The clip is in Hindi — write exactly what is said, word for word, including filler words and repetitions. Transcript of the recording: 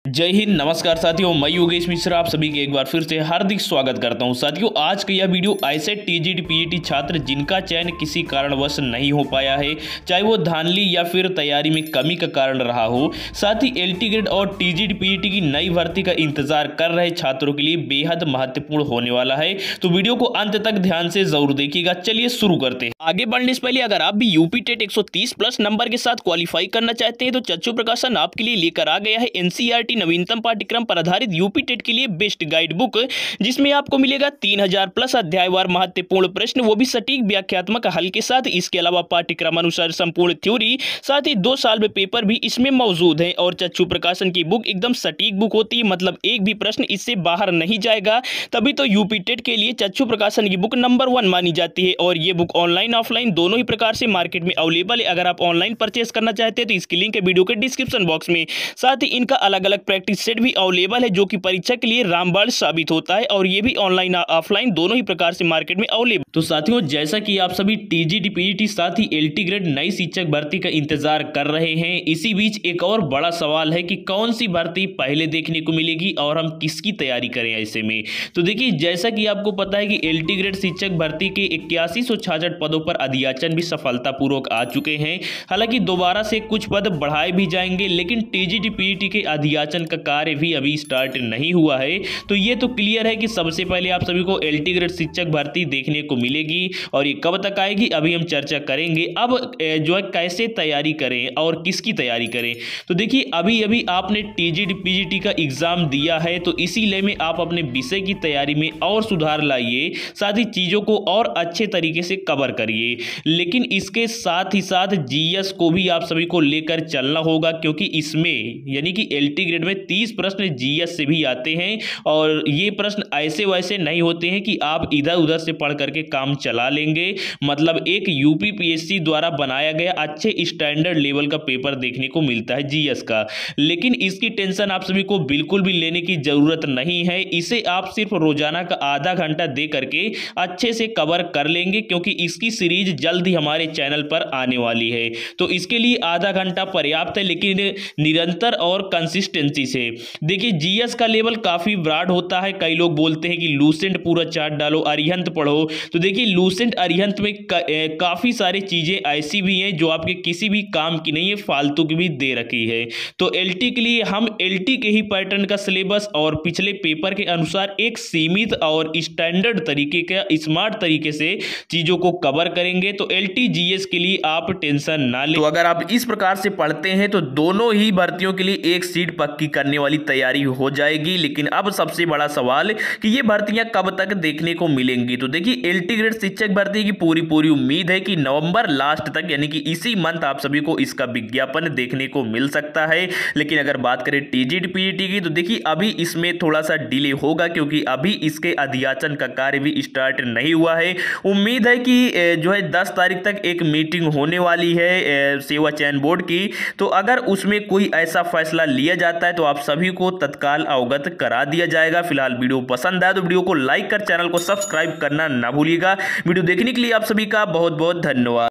जय हिंद, नमस्कार साथियों, मैं योगेश मिश्रा आप सभी के एक बार फिर से हार्दिक स्वागत करता हूं। साथियों, आज का यह वीडियो ऐसे टीजीटी पीजीटी छात्र जिनका चयन किसी कारणवश नहीं हो पाया है, चाहे वो धांधली या फिर तैयारी में कमी का कारण रहा हो, साथ ही एलटी ग्रेड और टीजीटी पीजीटी की नई भर्ती का इंतजार कर रहे छात्रों के लिए बेहद महत्वपूर्ण होने वाला है। तो वीडियो को अंत तक ध्यान से जरूर देखिएगा। चलिए शुरू करते हैं। आगे बढ़ने से पहले अगर आप भी यूपी टेट एक सौ तीस प्लस नंबर के साथ क्वालिफाई करना चाहते हैं तो चच्चू प्रकाशन आपके लिए लेकर आ गया है एनसीईआरटी नवीनतम पाठ्यक्रम पर आधारित यूपी टेट के लिए बेस्ट गाइड बुक, जिसमें आपको मिलेगा तीन हजार प्लस अध्यायवार महत्वपूर्ण प्रश्न, वो भी सटीक व्याख्यात्मक हल के साथ। इसके अलावा पाठ्यक्रम अनुसार संपूर्ण थ्योरी, साथ ही दो साल में पेपर भी इसमें मौजूद है। और चच्चू प्रकाशन की बुक एकदम सटीक बुक होती है, मतलब एक भी प्रश्न इससे बाहर नहीं जाएगा। तभी तो यूपी टेट के लिए चच्चू प्रकाशन की बुक नंबर वन मानी जाती है। और ये बुक ऑनलाइन ऑफलाइन दोनों ही प्रकार से मार्केट में अवेलेबल है। अगर आप ऑनलाइन परचेस करना चाहते हैं तो इसकी लिंक है वीडियो के डिस्क्रिप्शन बॉक्स में। साथ ही इनका अलग अलग प्रैक्टिस सेट भी अवेलेबल है, जो कि परीक्षा के लिए रामबाण साबित होता है। और ये भी ऑनलाइन ऑफलाइन दोनों ही प्रकार से मार्केट में अवेलेबल। तो साथियों, जैसा कि आप सभी टीजीटी पीजीटी साथ ही एलटी ग्रेड नई शिक्षक भर्ती का इंतजार कर रहे हैं, इसी बीच एक और बड़ा सवाल है कि कौन सी भर्ती पहले देखने को मिलेगी और हम किसकी तैयारी करें ऐसे में। तो देखिए, जैसा कि आपको पता है कि एलटी ग्रेड शिक्षक भर्ती के इक्यासी सौ छाछठ पदों पर अधियाचन भी सफलतापूर्वक आ चुके हैं। हालांकि दोबारा से कुछ पद बढ़ाए भी जाएंगे, लेकिन टीजीटी पीजीटी के अधियाचन का कार्य भी अभी स्टार्ट नहीं हुआ है। तो ये तो क्लियर है कि सबसे पहले आप सभी को एलटी ग्रेड शिक्षक भर्ती देखने को मिलेगी, और ये कब तक आएगी अभी हम चर्चा करेंगे। अब जो है कैसे तैयारी करें और किसकी तैयारी करें। तो देखिए, अभी अभी आपने टीजीटी पीजीटी का एग्जाम दिया है, तो इसीलिए में आप अपने विषय की तैयारी में और सुधार लाइए, साथ ही चीजों को और अच्छे तरीके से कवर करिए। लेकिन इसके साथ ही साथ जीएस को भी आप सभी को लेकर चलना होगा, क्योंकि इसमें यानी कि एलटी ग्रेड में तीस प्रश्न जीएस से भी आते हैं। और ये प्रश्न ऐसे वैसे नहीं होते हैं कि आप इधर उधर से पढ़ करके काम चला लेंगे। मतलब एक यूपीपीएससी द्वारा बनाया गया अच्छे स्टैंडर्ड लेवल का पेपर देखने को मिलता है जीएस का। लेकिन इसकी टेंशन आप सभी को बिल्कुल भी लेने की जरूरत नहीं है। इसे आप सिर्फ रोजाना का आधा घंटा दे करके अच्छे से कवर कर लेंगे, क्योंकि इसकी सीरीज जल्द ही हमारे चैनल पर आने वाली है। तो इसके लिए आधा घंटा पर्याप्त है, लेकिन निरंतर और कंसिस्टेंसी से। देखिए, जीएस का लेवल काफी ब्रॉड होता है। कई लोग बोलते हैं कि लूसेंट पूरा चार्ट डालो, अरिहंत पढ़ो। तो देखिए, लूसेंट अरिहंत में का, ए, काफी सारी चीजें ऐसी भी हैं जो आपके किसी भी काम की नहीं है, फालतू की भी दे रखी है। तो एलटी के लिए हम एलटी के ही पैटर्न का सिलेबस और पिछले पेपर के अनुसार एक सीमित और स्टैंडर्ड तरीके का स्मार्ट तरीके से चीजों को कवर करेंगे। तो एलटी जीएस के लिए आप टेंशन ना लें। तो अगर आप इस प्रकार से पढ़ते हैं तो दोनों ही भर्तियों के लिए एक सीट पक्की करने वाली तैयारी हो जाएगी। लेकिन अब सबसे बड़ा सवाल कि ये भर्तियां कब तक देखने को मिलेंगी। तो देखिए, एलटी ग्रेड शिक्षक भर्ती की पूरी पूरी उम्मीद है कि नवंबर लास्ट तक यानी कि इसी मंथ आप सभी को इसका विज्ञापन देखने को मिल सकता है। लेकिन अगर बात करें टीजीटी पीजीटी की, तो देखिए अभी इसमें थोड़ा सा डिले होगा, क्योंकि अभी इसके अधियाचन का कार्य भी स्टार्ट नहीं हुआ है। उम्मीद है कि जो है दस तारीख तक एक मीटिंग होने वाली है सेवा चयन बोर्ड की। तो अगर उसमें कोई ऐसा फैसला लिया जाता है तो आप सभी को तत्काल अवगत करा दिया जाएगा। फिलहाल वीडियो पसंद आया तो वीडियो को लाइक कर चैनल को सब्सक्राइब करना ना भूलिएगा। वीडियो देखने के लिए आप सभी का बहुत बहुत धन्यवाद।